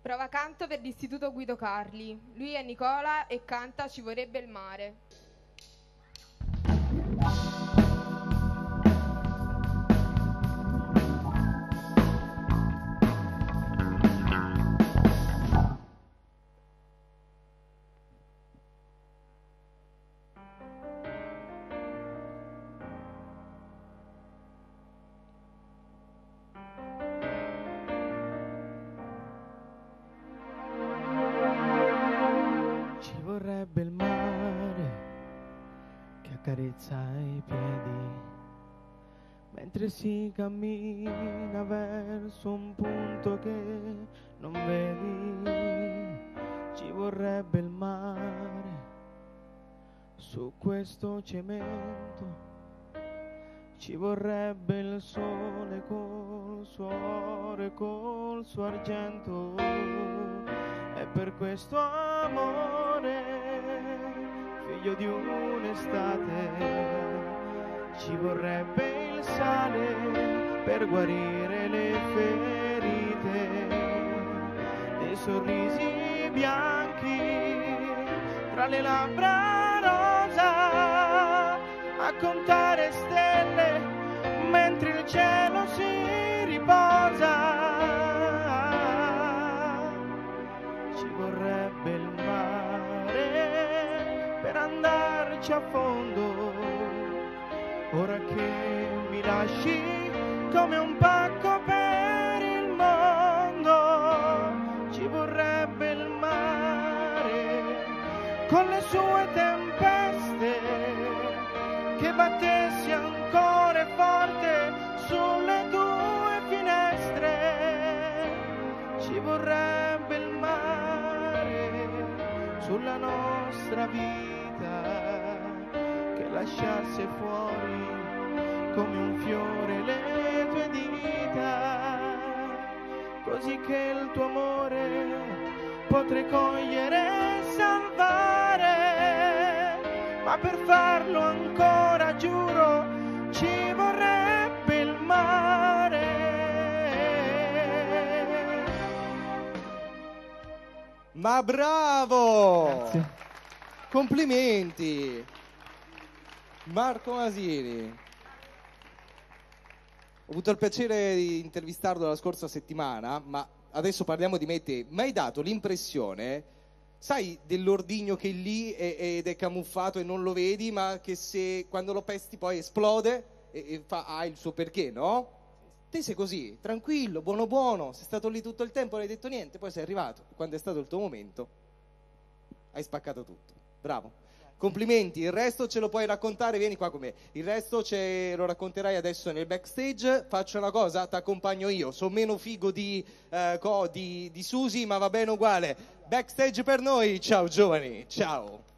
Prova canto per l'Istituto Guido Carli. Lui è Nicola e canta Ci vorrebbe il mare. Ci vorrebbe il mare che accarezza i piedi mentre si cammina verso un punto che non vedi. Ci vorrebbe il mare su questo cemento. Ci vorrebbe il sole col suo oro e col suo argento. E per questo amore, figlio di un'estate, ci vorrebbe il sale per guarire le ferite, dei sorrisi bianchi tra le labbra rosa, a contare stelle mentre il cielo si riposa. Ci vorrebbe il mare per andarci a fondo, ora che mi lasci come un pacco per il mondo. Ci vorrebbe il mare con le sue tempeste, che battessi ancora forte sulle tue finestre. Ci vorrebbe il mare sulla nostra vita, che lasciasse fuori come un fiore le tue dita, così che il tuo amore potrei cogliere e salvare. Ma per farlo ancora, giuro, ci vorrebbe il mare. Ma bravo! Grazie. Complimenti! Marco Masini. Ho avuto il piacere di intervistarlo la scorsa settimana, ma adesso parliamo di me e te. Mi hai dato l'impressione, sai, dell'ordigno che è lì ed è camuffato e non lo vedi, ma che se quando lo pesti poi esplode e ha il suo perché, no? Te sei così, tranquillo, buono buono, sei stato lì tutto il tempo, non hai detto niente, poi sei arrivato. Quando è stato il tuo momento, hai spaccato tutto. Bravo. Complimenti, il resto ce lo puoi raccontare, vieni qua con me. Il resto lo racconterai adesso nel backstage. Faccio una cosa, ti accompagno io. Sono meno figo di Susi, ma va bene uguale. Backstage per noi, ciao giovani, ciao.